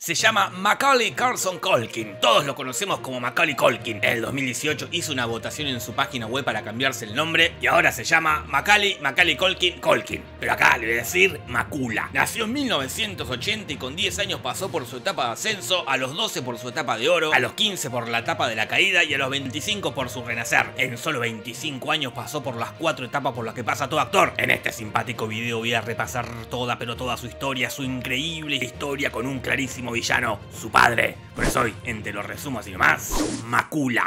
Se llama Macaulay Culkin Culkin. Todos lo conocemos como Macaulay Culkin. En el 2018 hizo una votación en su página web para cambiarse el nombre y ahora se llama Macaulay Culkin Culkin. Pero acá le voy a decir Macula. Nació en 1980 y con 10 años pasó por su etapa de ascenso, a los 12 por su etapa de oro, a los 15 por la etapa de la caída y a los 25 por su renacer. En solo 25 años pasó por las 4 etapas por las que pasa todo actor. En este simpático video voy a repasar toda su historia, su increíble historia con un clarísimo villano, su padre. Por eso hoy, en Te lo resumo así nomás, Macula.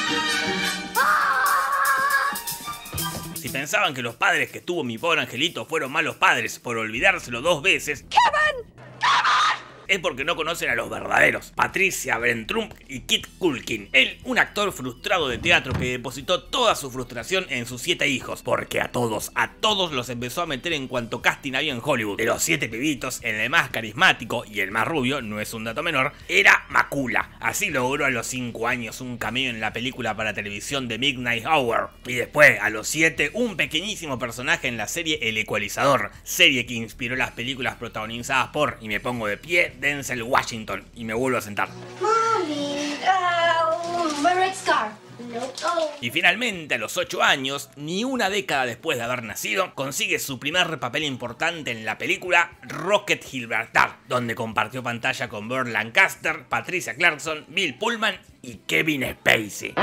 Si pensaban que los padres que tuvo mi pobre angelito fueron malos padres por olvidárselo 2 veces, es porque no conocen a los verdaderos, Patricia Brentrum y Kit Culkin. Él, un actor frustrado de teatro que depositó toda su frustración en sus 7 hijos, porque a todos los empezó a meter en cuanto casting había en Hollywood. De los 7 pibitos, el más carismático y el más rubio, no es un dato menor, era Macula. Así logró a los 5 años un cameo en la película para televisión de Midnight Hour. Y después, a los 7, un pequeñísimo personaje en la serie El Ecualizador, serie que inspiró las películas protagonizadas por, y me pongo de pie, Denzel Washington, y me vuelvo a sentar. Mommy, my red scarf. Y finalmente, a los 8 años, ni una década después de haber nacido, consigue su primer papel importante en la película Rocket Gibraltar, donde compartió pantalla con Burt Lancaster, Patricia Clarkson, Bill Pullman y Kevin Spacey.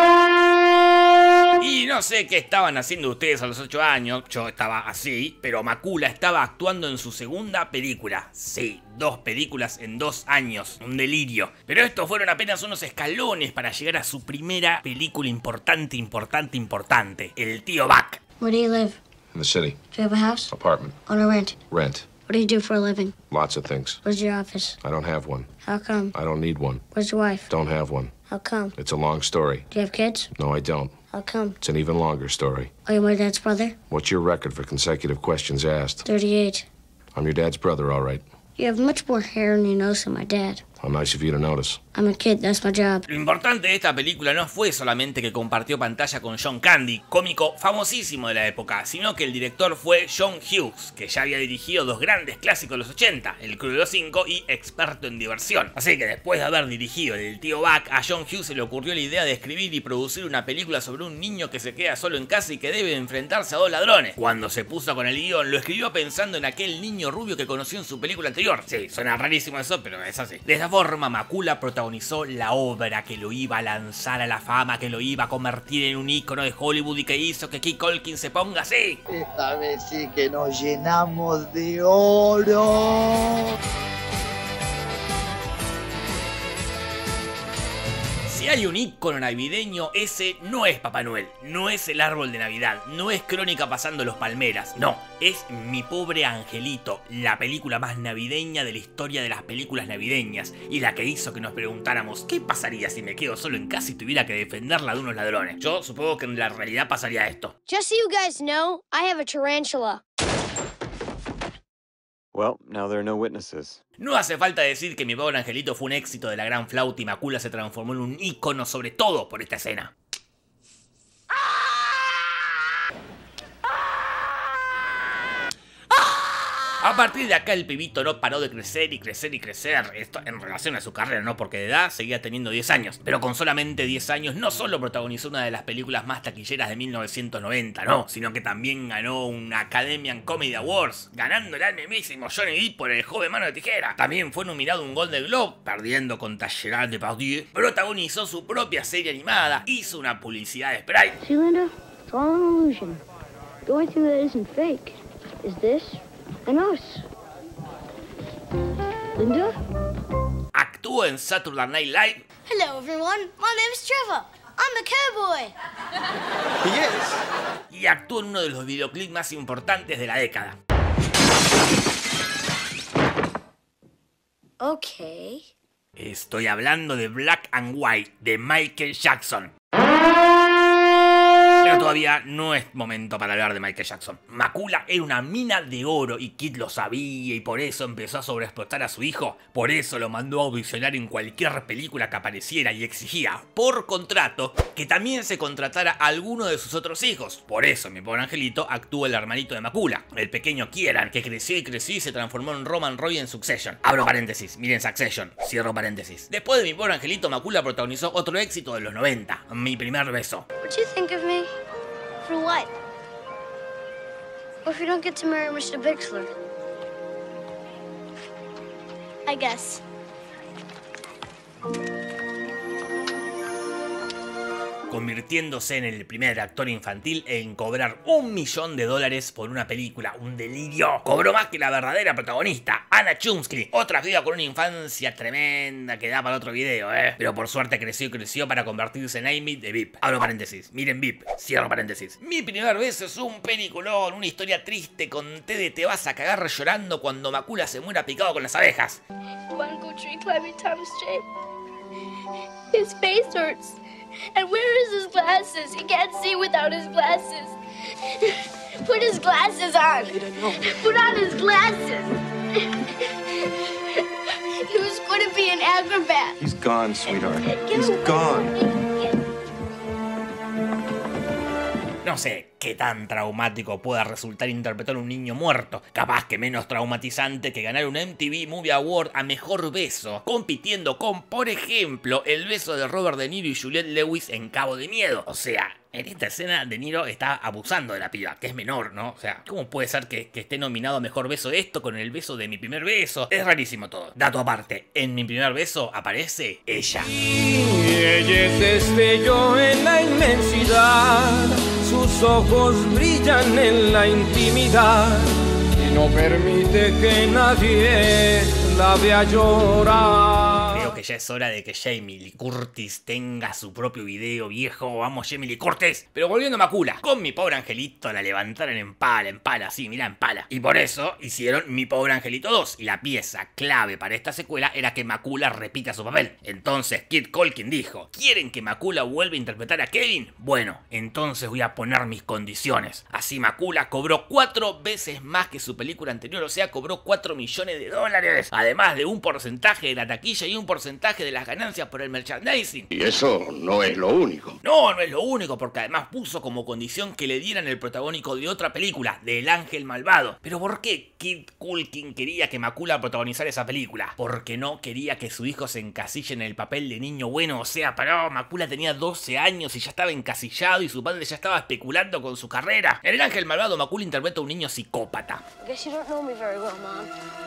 Y no sé qué estaban haciendo ustedes a los 8 años, yo estaba así, pero Macula estaba actuando en su segunda película. Sí, 2 películas en 2 años, un delirio. Pero estos fueron apenas unos escalones para llegar a su primera película importante, El Tío Buck. Where do you live? In the city. Do you have a house? Apartment. Own or rent? Rent. What do you do for a living? Lots of things. Where's your office? I don't have one. How come? I don't need one. Where's your wife? Don't have one. How come? It's a long story. Do you have kids? No, I don't. How come? It's an even longer story. Are you my dad's brother? What's your record for consecutive questions asked? 38. I'm your dad's brother, all right. You have much more hair on your nose than my dad. How nice of you to notice. I'm a kid, that's my job. Lo importante de esta película no fue solamente que compartió pantalla con John Candy, cómico famosísimo de la época, sino que el director fue John Hughes, que ya había dirigido 2 grandes clásicos de los 80, El Club de los 5 y Experto en Diversión. Así que después de haber dirigido El Tío Buck, a John Hughes se le ocurrió la idea de escribir y producir una película sobre un niño que se queda solo en casa y que debe enfrentarse a 2 ladrones. Cuando se puso con el guión, lo escribió pensando en aquel niño rubio que conoció en su película anterior. Sí, suena rarísimo eso, pero es así. De esta forma, Macula protagonizó la obra que lo iba a lanzar a la fama, que lo iba a convertir en un ícono de Hollywood y que hizo que Kit Culkin se ponga así. Esta vez sí que nos llenamos de oro. Si hay un ícono navideño, ese no es Papá Noel, no es el árbol de Navidad, no es Crónica pasando los palmeras, no, es Mi Pobre Angelito, la película más navideña de la historia de las películas navideñas y la que hizo que nos preguntáramos ¿qué pasaría si me quedo solo en casa y tuviera que defenderla de unos ladrones? Yo supongo que en la realidad pasaría esto. Just so you guys know, I have a tarantula. Well, now there are no witnesses. No hace falta decir que Mi Pobre Angelito fue un éxito de la gran flauta y Macula se transformó en un ícono sobre todo por esta escena. A partir de acá el pibito no paró de crecer y crecer y crecer, esto en relación a su carrera, no porque de edad seguía teniendo 10 años, pero con solamente 10 años no solo protagonizó una de las películas más taquilleras de 1990, no, sino que también ganó una Academy Comedy Awards, ganándole al mismísimo Johnny Depp por El Joven Mano de Tijera. También fue nominado a un Golden Globe, perdiendo contra Gerard Depardieu, protagonizó su propia serie animada, hizo una publicidad de Sprite. See, Linda? It's all an illusion. The only thing that isn't fake is this and us. Linda? Actuó en Saturday Night Live. Hello, everyone. My name's Trevor. I'm a cowboy. He is. Y actuó en uno de los videoclips más importantes de la década. Okay. Estoy hablando de Black and White, de Michael Jackson. Pero todavía no es momento para hablar de Michael Jackson. Makula era una mina de oro y Kid lo sabía y por eso empezó a sobreexplotar a su hijo. Por eso lo mandó a audicionar en cualquier película que apareciera y exigía, por contrato, que también se contratara a alguno de sus otros hijos. Por eso, mi pobre angelito, actúa el hermanito de Makula, el pequeño Kieran, que creció y se transformó en Roman Roy en Succession. Abro paréntesis, miren Succession, cierro paréntesis. Después de mi pobre angelito, Makula protagonizó otro éxito de los 90, Mi primer beso. What do you think of me? For what? What if you don't get to marry Mr. Bixler? I guess. Convirtiéndose en el primer actor infantil en cobrar $1 millón por una película, un delirio. Cobró más que la verdadera protagonista, Anna Chumsky, otra viva con una infancia tremenda que da para otro video, Pero por suerte creció y creció para convertirse en Amy de VIP. Abro paréntesis, miren VIP, cierro paréntesis. Mi primer beso es un peliculón, una historia triste con té de te vas a cagar llorando cuando Makula se muera picado con las abejas. One go tree climbing Thomas J. His face hurts. And where is his glasses? He can't see without his glasses. Put his glasses on. Put on his glasses. He was going to be an acrobat. He's gone, sweetheart. He's gone. No sé qué tan traumático pueda resultar interpretar a un niño muerto. Capaz que menos traumatizante que ganar un MTV Movie Award a mejor beso, compitiendo con, por ejemplo, el beso de Robert De Niro y Juliette Lewis en Cabo de Miedo. O sea, en esta escena De Niro está abusando de la piba, que es menor, ¿no? O sea, ¿cómo puede ser que esté nominado a mejor beso esto con el beso de Mi primer beso? Es rarísimo todo. Dato aparte, en Mi primer beso aparece ella. Y ella es destello en la inmensidad, sus ojos brillan en la intimidad y no permite que nadie la vea llorar. Creo que ya es hora de que Jamie Lee Curtis tenga su propio video, viejo. Vamos, Jamie Lee Curtis. Pero volviendo a Makula, con Mi pobre angelito la levantaron en pala, sí, mirá, en pala. Y por eso hicieron Mi pobre angelito 2. Y la pieza clave para esta secuela era que Makula repita su papel. Entonces Kid Culkin dijo: ¿quieren que Makula vuelva a interpretar a Kevin? Bueno, entonces voy a poner mis condiciones. Así Makula cobró 4 veces más que su película anterior, o sea, cobró $4 millones. Además de un porcentaje de la taquilla y un porcentaje de las ganancias por el merchandising. Y eso no es lo único. No es lo único, porque además puso como condición que le dieran el protagónico de otra película, de El Ángel Malvado. ¿Pero por qué Kid Culkin quería que Makula protagonizara esa película? Porque no quería que su hijo se encasille en el papel de niño bueno. O sea, pero Makula tenía 12 años y ya estaba encasillado y su padre ya estaba especulando con su carrera. En El Ángel Malvado, Makula interpreta a un niño psicópata. I guess you don't know me very well, Mom.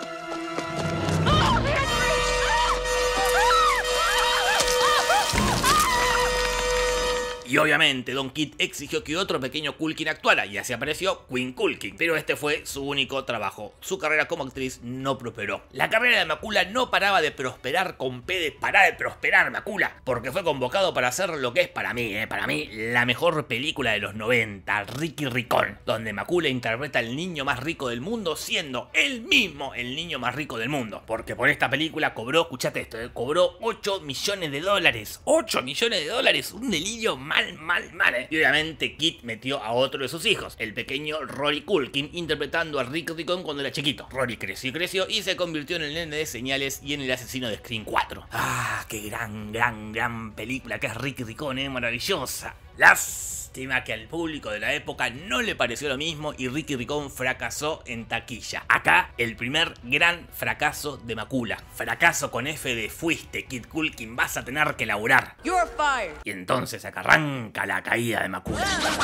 Y obviamente Don Kid exigió que otro pequeño Culkin actuara y así apareció Queen Culkin. Pero este fue su único trabajo. Su carrera como actriz no prosperó. La carrera de Makula no paraba de prosperar con P de parar de prosperar, Makula. Porque fue convocado para hacer lo que es para mí, la mejor película de los 90, Ricky Ricón. Donde Makula interpreta al niño más rico del mundo siendo él mismo el niño más rico del mundo. Porque por esta película cobró, escuchate esto, cobró $8 millones. $8 millones, un delirio mal. Y obviamente Kid metió a otro de sus hijos, el pequeño Rory Culkin, interpretando a Rick Ricón cuando era chiquito. Rory creció y se convirtió en el nene de señales y en el asesino de Scream 4. Ah, qué gran película que es Rick Ricón, maravillosa. Lástima que al público de la época no le pareció lo mismo y Ricky Ricón fracasó en taquilla. Acá el primer gran fracaso de Makula. Fracaso con F de fuiste, Kid Culkin, vas a tener que laburar. You're fired. Y entonces acá arranca la caída de Makula.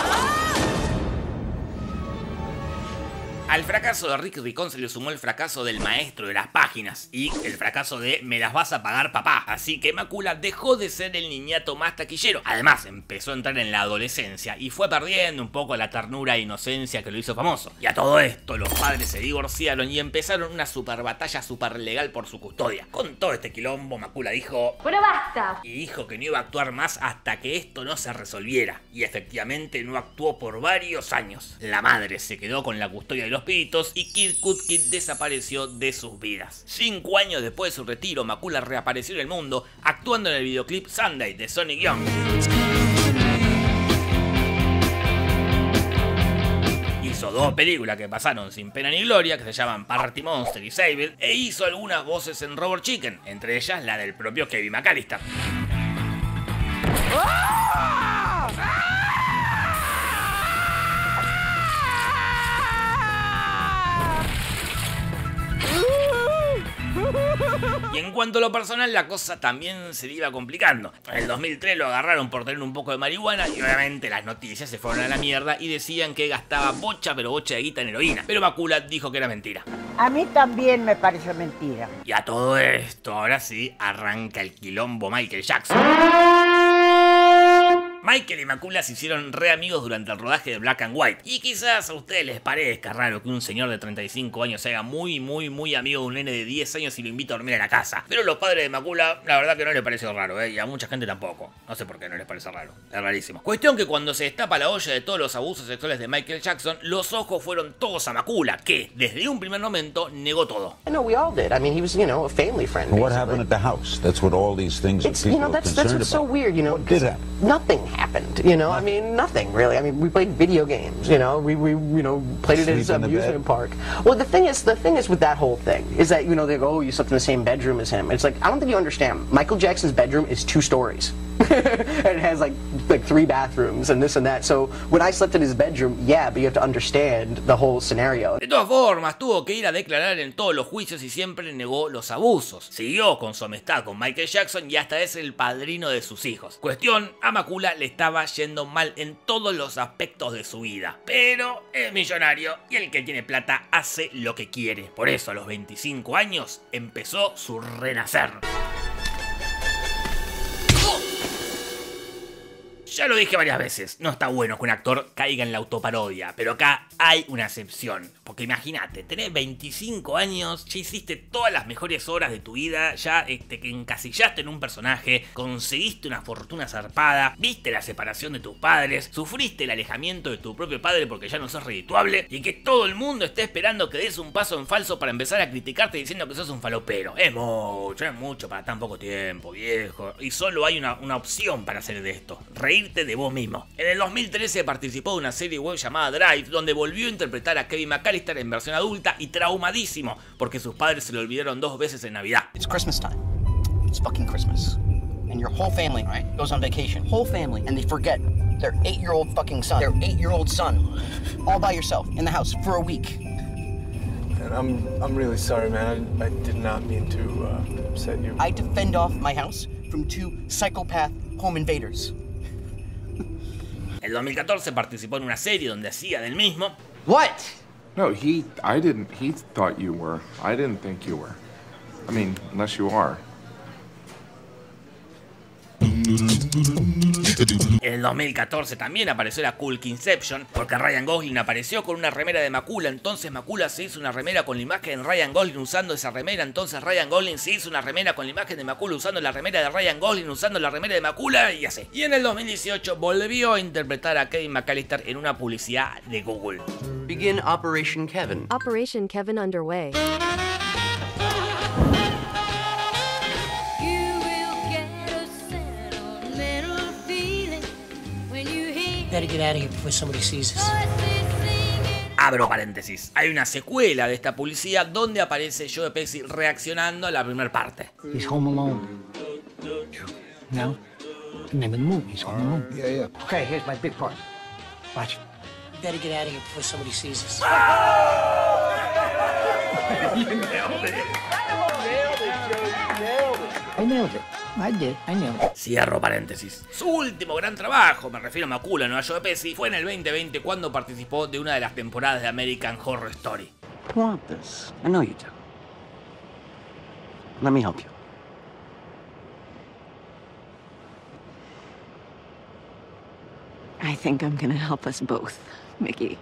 Al fracaso de Ricky Ricón se le sumó el fracaso del maestro de las páginas y el fracaso de me las vas a pagar papá. Así que Makula dejó de ser el niñato más taquillero. Además empezó a entrar en la adolescencia y fue perdiendo un poco la ternura e inocencia que lo hizo famoso. Y a todo esto los padres se divorciaron y empezaron una super batalla super legal por su custodia. Con todo este quilombo Makula dijo: ¡pero basta! Y dijo que no iba a actuar más hasta que esto no se resolviera. Y efectivamente no actuó por varios años. La madre se quedó con la custodia de los pibitos y Kid Culkin desapareció de sus vidas. 5 años después de su retiro, Makula reapareció en el mundo actuando en el videoclip Sunday de Sonic Young. Hizo 2 películas que pasaron sin pena ni gloria, que se llaman Party Monster y Sable, e hizo algunas voces en Robot Chicken, entre ellas la del propio Kevin McAllister. Y en cuanto a lo personal, la cosa también se le iba complicando. En el 2003 lo agarraron por tener un poco de marihuana y obviamente las noticias se fueron a la mierda y decían que gastaba bocha de guita en heroína. Pero Macula dijo que era mentira. A mí también me parece mentira. Y a todo esto, ahora sí, arranca el quilombo Michael Jackson. Michael y Macula se hicieron re amigos durante el rodaje de Black and White. Y quizás a ustedes les parezca raro que un señor de 35 años se haga muy amigo de un nene de 10 años y lo invita a dormir a la casa. Pero a los padres de Macula, la verdad que no les pareció raro, y a mucha gente tampoco. No sé por qué no les parece raro, es rarísimo. Cuestión que cuando se destapa la olla de todos los abusos sexuales de Michael Jackson, los ojos fueron todos a Macula, que desde un primer momento negó todo. No, we all did. I mean, he was, a family friend. What happened at the house? That's what all these things are concerned about. That's what's so weird, What did happen? Nothing happened, I mean, nothing really. I mean, we played video games, we played it at an amusement park. Well, the thing is with that whole thing is that, they go, oh, you slept in the same bedroom as him. It's like, I don't think you understand. Michael Jackson's bedroom is 2 stories. And it has like 3 bathrooms and this and that. So when I slept in his bedroom, yeah, but you have to understand the whole scenario. De todas formas, tuvo que ir a declarar en todos los juicios y siempre negó los abusos. Siguió con su amistad con Michael Jackson y hasta es el padrino de sus hijos. Cuestión, a Macula le estaba yendo mal en todos los aspectos de su vida. Pero es millonario y el que tiene plata hace lo que quiere. Por eso a los 25 años empezó su renacer. Ya lo dije varias veces, no está bueno que un actor caiga en la autoparodia, pero acá hay una excepción. Porque imagínate, tenés 25 años, ya hiciste todas las mejores obras de tu vida, ya te encasillaste en un personaje, conseguiste una fortuna zarpada, viste la separación de tus padres, sufriste el alejamiento de tu propio padre porque ya no sos redituable, y que todo el mundo esté esperando que des un paso en falso para empezar a criticarte diciendo que sos un falopero. Es mucho para tan poco tiempo, viejo. Y solo hay una opción para hacer de esto: reír de vos mismo. En el 2013 participó de una serie web llamada Drive, donde volvió a interpretar a Kevin McAllister en versión adulta y traumadísimo porque sus padres se lo olvidaron 2 veces en Navidad. It's Christmas time. It's fucking Christmas. And your whole family, right, goes on vacation. Whole family. And they forget their 8-year-old fucking son. Their 8-year-old son. All by yourself in the house for a week. And I'm really sorry, man. I did not mean to upset you. I had to fend off my house from 2 psychopath home invaders. En 2014 participó en una serie donde hacía del mismo. What? No, he thought you were. I didn't think you were. I mean, unless you are. En el 2014 también apareció la Culkinception, porque Ryan Gosling apareció con una remera de Macula, entonces Macula se hizo una remera con la imagen de Ryan Gosling usando esa remera, entonces Ryan Gosling se hizo una remera con la imagen de Macula usando la remera de Ryan Gosling usando la remera de Macula y así. Y en el 2018 volvió a interpretar a Kevin McAllister en una publicidad de Google. Begin Operation Kevin. Operation Kevin underway. Better get out of here before somebody sees us. Abro paréntesis. Hay una secuela de esta publicidad donde aparece Joe Pesci reaccionando a la primera parte. He's home alone. No? The name of the movie is Home Alone. Yeah. Okay, here's my big part. Watch. Better get out of here before somebody sees us. You nailed it. I nailed it. I did. I nailed it. Cierro paréntesis. Su último gran trabajo, me refiero a Macula, no a Joe Pesci, fue en el 2020 cuando participó de una de las temporadas de American Horror Story. I want this. I know you do. Let me help you. I think I'm gonna help us both, Mickey.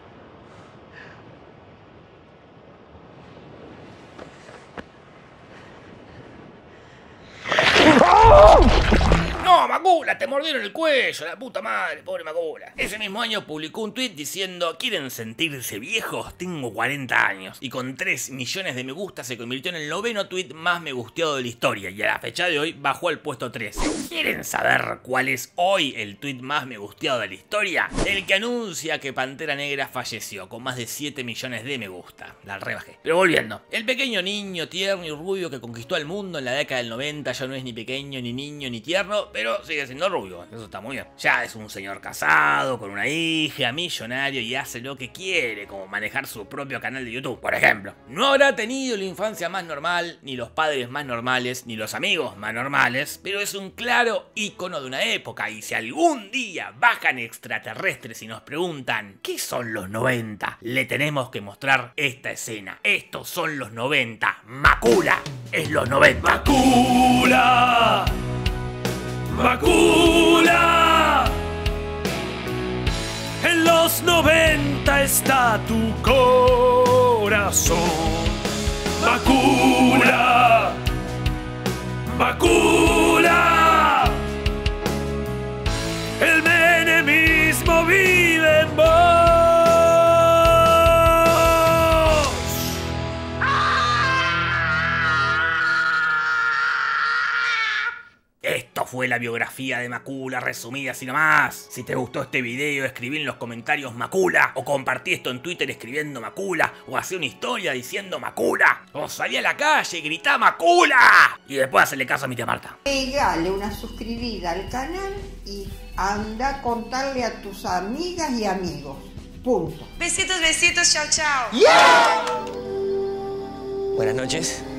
¡No! No, Macula, te mordieron el cuello, la puta madre, pobre Macula. Ese mismo año publicó un tweet diciendo: ¿quieren sentirse viejos? Tengo 40 años. Y con 3 millones de me gusta se convirtió en el 9º tweet más me gusteado de la historia. Y a la fecha de hoy bajó al puesto 13. ¿Quieren saber cuál es hoy el tweet más me gusteado de la historia? El que anuncia que Pantera Negra falleció, con más de 7 millones de me gusta. La rebajé. Pero volviendo, el pequeño niño tierno y rubio que conquistó al mundo en la década del 90 ya no es ni pequeño, ni niño, ni tierno, pero sigue siendo rubio. Eso está muy bien. Ya es un señor casado, con una hija, millonario y hace lo que quiere, como manejar su propio canal de YouTube. Por ejemplo, no habrá tenido la infancia más normal, ni los padres más normales, ni los amigos más normales, pero es un claro ícono de una época. Y si algún día bajan extraterrestres y nos preguntan ¿qué son los 90? Le tenemos que mostrar esta escena. Estos son los 90. Macula es los 90. Macula, Macula. En los 90 está tu corazón. Macula, Macula. El menemismo vive en vos. Esto fue la biografía de Macula resumida así nomás. Si te gustó este video, escribí en los comentarios Macula, o compartí esto en Twitter escribiendo Macula, o hacé una historia diciendo Macula, o salí a la calle y gritá Macula, y después hacele caso a mi tía Marta. Pegale una suscribida al canal y anda a contarle a tus amigas y amigos. Punto. Besitos, besitos, chao, chao. Yeah. Buenas noches.